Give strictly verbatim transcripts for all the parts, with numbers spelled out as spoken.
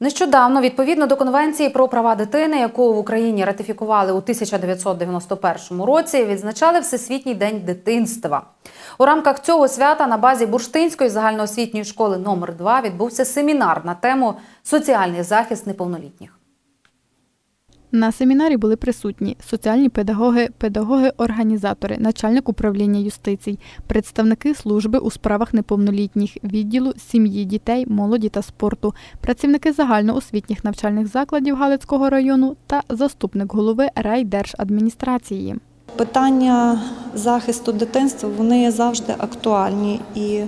Нещодавно, відповідно до Конвенції про права дитини, яку в Україні ратифікували у тисяча дев'ятсот дев'яносто першому році, відзначали Всесвітній день дитинства. У рамках цього свята на базі Бурштинської загальноосвітньої школи номер два відбувся семінар на тему «Соціальний захист неповнолітніх». На семінарі були присутні соціальні педагоги, педагоги-організатори, начальник управління юстицій, представники служби у справах неповнолітніх, відділу сім'ї, дітей, молоді та спорту, працівники загальноосвітніх навчальних закладів Галицького району та заступник голови райдержадміністрації. Питання захисту дитинства, вони є завжди актуальні і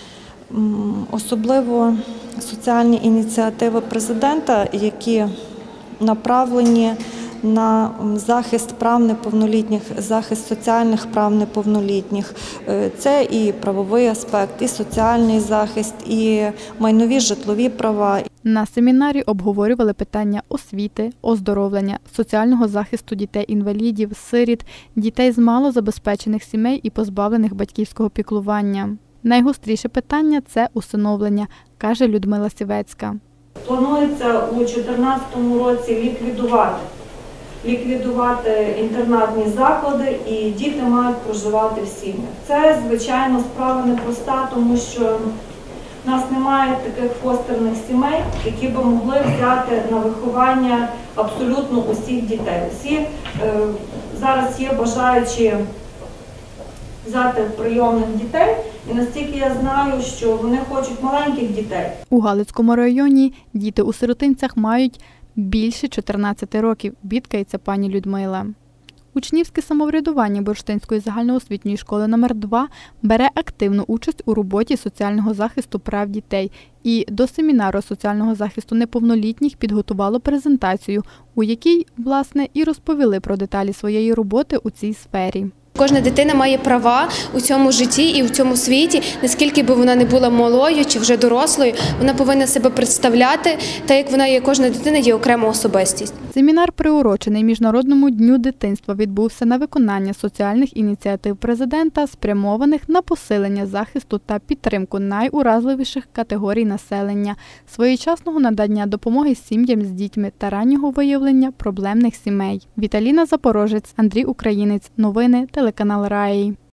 особливо соціальні ініціативи президента, які направлені на захист прав неповнолітніх, захист соціальних прав неповнолітніх. Це і правовий аспект, і соціальний захист, і майнові житлові права. На семінарі обговорювали питання освіти, оздоровлення, соціального захисту дітей-інвалідів, сиріт, дітей з малозабезпечених сімей і позбавлених батьківського піклування. Найгостріше питання – це усиновлення, каже Людмила Сівецька. Планується у дві тисячі чотирнадцятому році ліквідувати, ліквідувати інтернатні заклади, і діти мають проживати в сім'ях. Це, звичайно, справа непроста, тому що в нас немає таких фостерних сімей, які б могли взяти на виховання абсолютно усіх дітей. Всі е, зараз є бажаючі взяти прийомних дітей, і настільки я знаю, що вони хочуть маленьких дітей. У Галицькому районі діти у сиротинцях мають більше чотирнадцяти років, бідкається пані Людмила. Учнівське самоврядування Бурштинської загальноосвітньої школи номер два бере активну участь у роботі соціального захисту прав дітей і до семінару соціального захисту неповнолітніх підготувало презентацію, у якій, власне, і розповіли про деталі своєї роботи у цій сфері. Кожна дитина має права у цьому житті і у цьому світі, наскільки би вона не була малою чи вже дорослою, вона повинна себе представляти, так як вона є, кожна дитина є окрема особистість. Семінар, приурочений Міжнародному дню дитинства, відбувся на виконання соціальних ініціатив президента, спрямованих на посилення захисту та підтримку найуразливіших категорій населення, своєчасного надання допомоги сім'ям з дітьми та раннього виявлення проблемних сімей. Віталіна Запорожець, Андрій Українець. Новини, телеканал Раї.